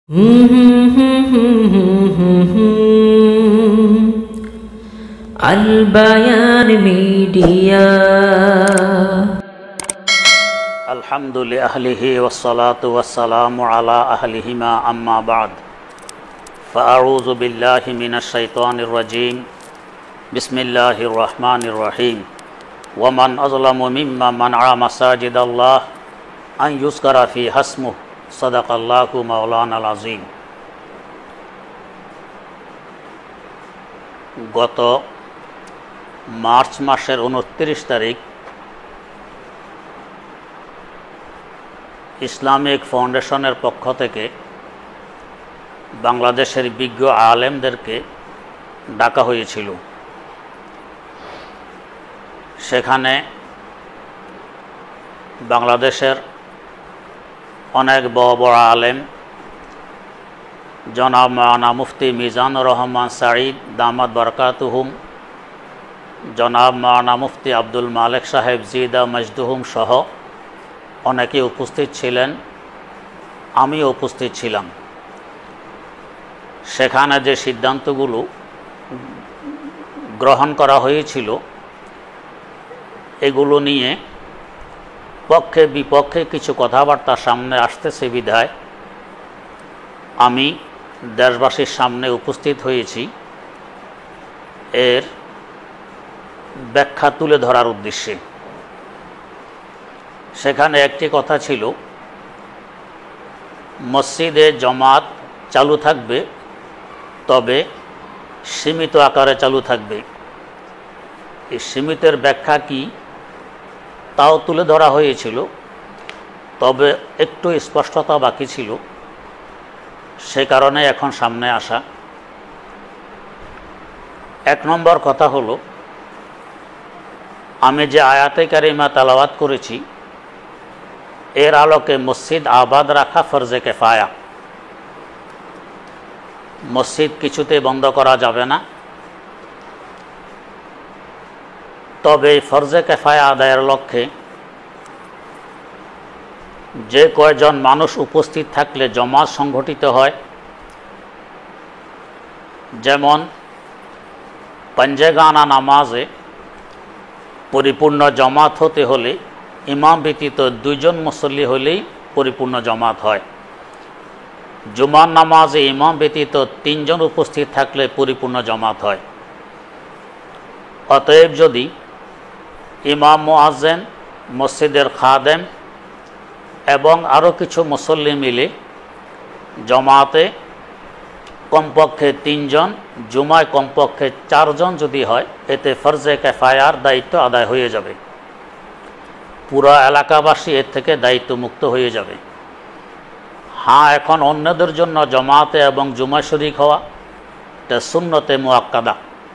আল-বায়ান media. আলহামদুলিল্লাহি আহলিহি ওয়াসসালাতু ওয়াসসালামু আলা আহলিহিমা আম্মা বা'দ। ফাআউযু বিল্লাহি মিনাশ শাইতানির রাজীম। বিসমিল্লাহির রহমানির রহিম। ওয়া মান আযলামু মিম্মা মানআ মাসাজিদাল্লাহ আন ইউযকারা ফি হাসমুহু। সাদাকাল্লাহু মাওলানাল আযীম। গত মার্চ মাসের 29 তারিখ ইসলামিক ফাউন্ডেশনের পক্ষ থেকে বাংলাদেশের বিজ্ঞ আলেমদেরকে ডাকা হয়েছিল। সেখানে বাংলাদেশের অনেক বড় বড় আলেম জনাব মাওলানা মুফতি মিজানুর রহমান সাঈদ দামাত বারাকাতুহুম, জনাব মাওলানা মুফতি আব্দুল মালেক সাহেব জিদা মজদুহুম সহ অনেকে উপস্থিত ছিলেন। আমিও উপস্থিত ছিলাম। সেখানে যে সিদ্ধান্তগুলো গ্রহণ করা হয়েছিল এগুলো নিয়ে পক্ষে বিপক্ষে কিছু কথাবার্তা সামনে আসতেছে বিধায় আমি দেশবাসীর সামনে উপস্থিত হয়েছি এর ব্যাখ্যা তুলে ধরার উদ্দেশ্যে। সেখানে একটি কথা ছিল, মসজিদে জামাত চালু থাকবে, তবে সীমিত আকারে চালু থাকবে। এই সীমিতের ব্যাখ্যা কি তাও তুলে ধরা হয়েছিল, তবে একটু স্পষ্টতা বাকি ছিল। সে কারণে এখন সামনে আসা। এক নম্বর কথা হলো, আমি যে আয়াতে কারিমা তেলাওয়াত করেছি এর আলোকে মসজিদ আবাদ রাখা ফরজে কিফায়া। মসজিদ কিছুতে বন্ধ করা যাবে না, তবে ফরজে কিফায়া আদায়ের লক্ষ্যে যে কয়জন মানুষ উপস্থিত থাকলে জামাত সংগঠিত হয়, যেমন পাঞ্জেগানা নামাজে পরিপূর্ণ জামাত হতে হলে ইমাম ব্যতীত 2 জন মুসল্লি হলেই পরিপূর্ণ জামাত হয়। জুমার নামাজে ইমাম ব্যতীত 3 জন উপস্থিত থাকলে পরিপূর্ণ জামাত হয়। অতএব যদি ইমাম মুয়াজ্জিন, মসজিদের খাদেম এবং আরও কিছু মুসল্লি মিলে জামাতে কমপক্ষে 3 জন, জুমায় কমপক্ষে 4 জন যদি হয়, এতে ফরজে কিফায়ার দায়িত্ব আদায় হয়ে যাবে। পুরো এলাকাবাসী এর থেকে দায়িত্ব মুক্ত হয়ে যাবে। হ্যাঁ, এখন অন্যদের জন্য জামাতে এবং জুমায় শরীক হওয়া এটা সুন্নতে মুআক্কাদা।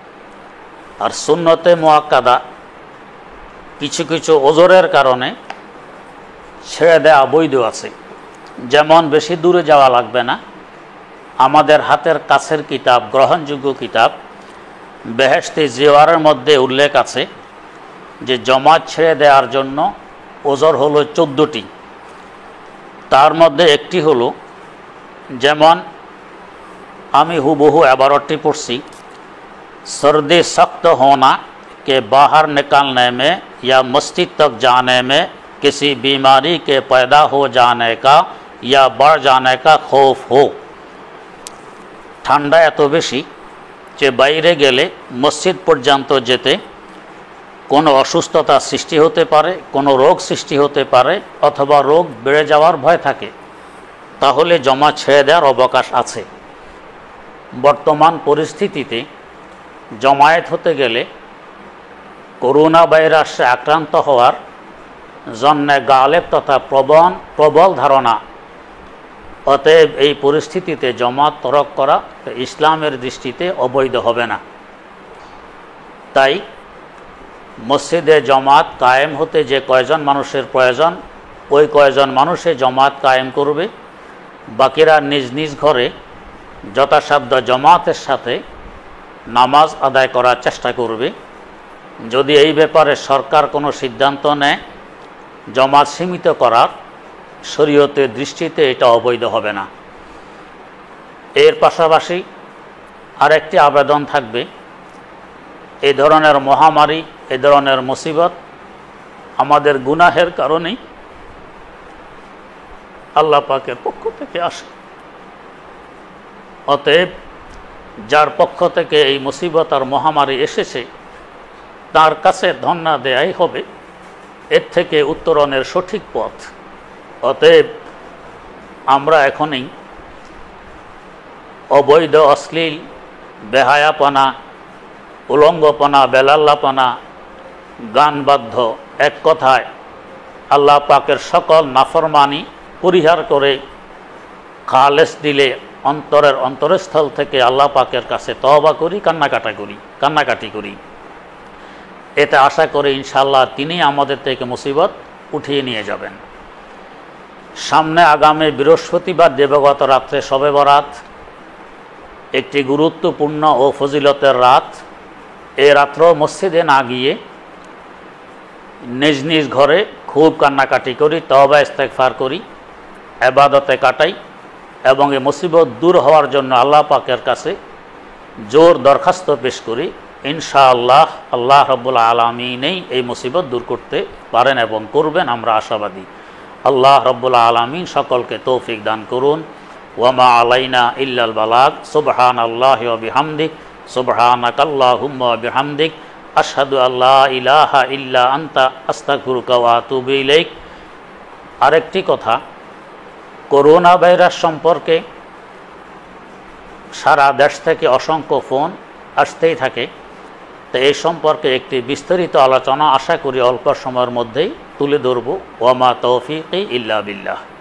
আর সুন্নতে মুআক্কাদা কিছু কিছু ওজরের কারণে ছেড়ে দেওয়া বৈধ আছে। যেমন বেশি দূরে যাওয়া লাগবে না। আমাদের হাতের কাছের কিতাব, গ্রহণযোগ্য কিতাব বেহেশতে জিওয়ারের মধ্যে উল্লেখ আছে যে জামাত ছেড়ে দেওয়ার জন্য ওজর হলো 14টি। তার মধ্যে একটি হলো, যেমন আমি হুবহু এবারটি পড়ছি, सर्दी सख्त होना के बाहर निकलने में या मस्जिद तक जाने में किसी बीमारी के पैदा हो जाने का या बढ़ जाने का खौफ हो। ঠান্ডা এত বেশি যে বাইরে গেলে মসজিদ পর্যন্ত যেতে কোনো অসুস্থতা সৃষ্টি হতে পারে, কোনো রোগ সৃষ্টি হতে পারে, অথবা রোগ বেড়ে যাওয়ার ভয় থাকে, তাহলে জামাত ছেড়ে দেওয়ার অবকাশ আছে। বর্তমান পরিস্থিতিতে জামায়াত হতে গেলে করোনা ভাইরাসে আক্রান্ত হওয়ার জন্য গালেব তথা প্রবল ধারণা। অতএব এই পরিস্থিতিতে জামাত তরক করা ইসলামের দৃষ্টিতে অবৈধ হবে না। তাই মসজিদে জামাত কায়েম হতে যে কয়জন মানুষের প্রয়োজন, ওই কয়জন মানুষে জামাত কায়েম করবে। বাকিরা নিজ নিজ ঘরে যথাসাধ্য জামাতের সাথে নামাজ আদায় করার চেষ্টা করবে। যদি এই ব্যাপারে সরকার কোনো সিদ্ধান্ত নেয় জামাত সীমিত করার, শরীয়তের দৃষ্টিতে এটা অবৈধ হবে না। এর পাশাপাশি আরেকটি আবেদন থাকবে, এই ধরনের মহামারী, এই ধরনের মুসিবত আমাদের গুনাহের কারণেই আল্লাহ পাকের পক্ষ থেকে আসে। অতএব যার পক্ষ থেকে এই মুসিবত আর মহামারী এসেছে তার কাছে ধন্যবাদ দেয়াই হবে এর থেকে উত্তরণের সঠিক পথ। অতএব আমরা এখনই অবৈধ, অশ্লীল, বেহায়াপনা, উলঙ্গপনা, বেলাল্লাপনা, গানবাদ্য, এক কথায় আল্লাহ পাকের সকল নাফরমানি পরিহার করে খালেস দিলে অন্তরের অন্তরস্থল থেকে আল্লাহ পাকের কাছে তওবা করি, কান্নাকাটি করি। এতে আশা করি ইনশাআল্লাহ তিনি আমাদের থেকে মুসিবত উঠিয়ে নিয়ে যাবেন। সামনে আগামী বৃহস্পতিবার দিবাগত রাত্রে শবে বরাত, একটি গুরুত্বপূর্ণ ও ফজিলতের রাত। এই রাত্র মসজিদে না গিয়ে নিজ নিজ ঘরে খুব কান্নাকাটি করি, তওবা ইস্তেগফার করি, ইবাদতে কাটাই এবং এই মুসিবত দূর হওয়ার জন্য আল্লাহ পাকের কাছে জোর দরখাস্ত পেশ করি। ইনশাআল্লাহ আল্লাহ রাব্বুল আলামিনই এই মুসিবত দূর করতে পারেন এবং করবেন, আমরা আশাবাদী। আল্লাহ রাব্বুল আলামিন সকলকে তৌফিক দান করুন। ওয়ামা আলাইনা ইল্লাল বালাগ। সুবহানাল্লাহি ওয়া বিহামদিক, সুবহানাকাল্লাহুম্মা ওয়া বিহামদিক, আশহাদু আল্লা ইলাহা ইল্লা আনতা, আস্তাগফিরুকা ওয়া আতুবু ইলাইক। আরেকটি কথা, করোনা ভাইরাস সম্পর্কে সারা দেশ থেকে অসংখ্য ফোন আসতেই থাকে। তো এই সম্পর্কে একটি বিস্তারিত আলোচনা আশা করি অল্প সময়ের মধ্যেই তুলে ধরব। ওয়ামা তৌফিকি ইল্লা বিল্লাহ।